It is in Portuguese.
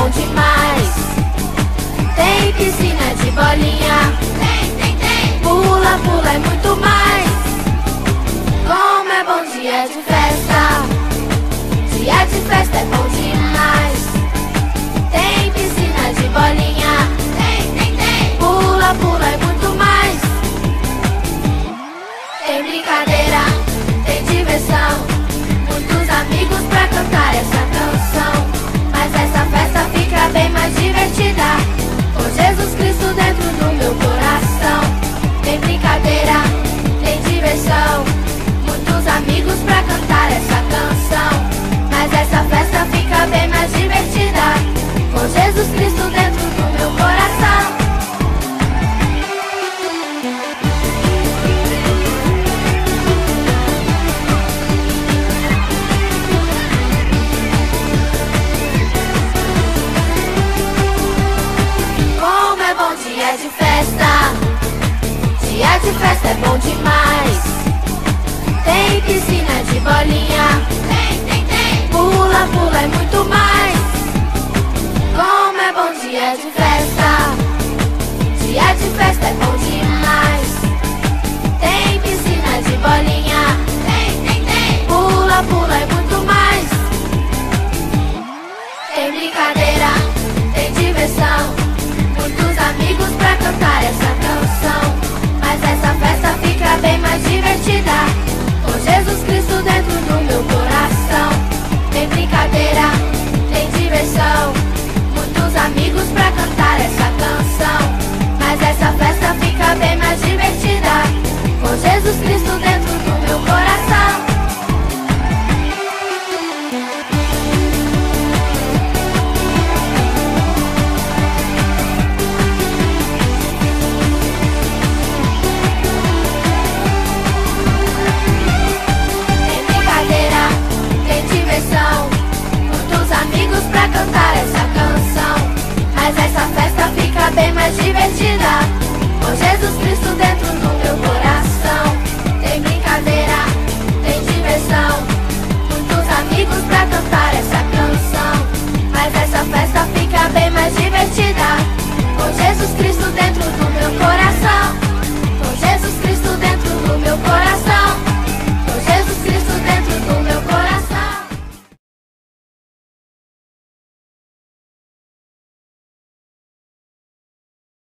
bom demais. Tem piscina de bolinha, tem. Pula, pula e muito mais. Como é bom dia de festa. Dia de festa é bom demais. Tem piscina de bolinha, tem. Pula, pula e muito mais. Tem brincadeira, tem diversão, muitos amigos pra cantar essa canção. Mas essa festa fica bem mais divertida com Jesus Cristo dentro do meu coração. Tem brincadeira, tem diversão, muitos amigos pra cantar essa canção. Mas essa festa fica bem mais divertida com Jesus Cristo dentro do meu coração. Como é bom dia de festa. Dia de festa é bom demais. Tem piscina de bolinha, tem. Pula, pula e muito mais. Como é bom dia de festa. Dia de festa é bom demais. Tem piscina de bolinha, tem. Pula, pula e muito mais. Tem brincadeira, tem diversão, muitos amigos pra cantar essa canção. Mas essa festa fica bem mais divertida com Jesus Cristo dentro do meu coração. Tem brincadeira, tem diversão, muitos amigos pra cantar essa canção. Mas essa festa fica bem mais divertida com Jesus Cristo dentro do meu coração. Tem brincadeira, tem diversão, muitos amigos pra cantar essa canção. Mas essa festa fica bem mais divertida com Jesus Cristo dentro do meu coração. Tem brincadeira, tem diversão, muitos amigos pra cantar essa canção. Mas essa festa fica bem mais divertida com Jesus Cristo dentro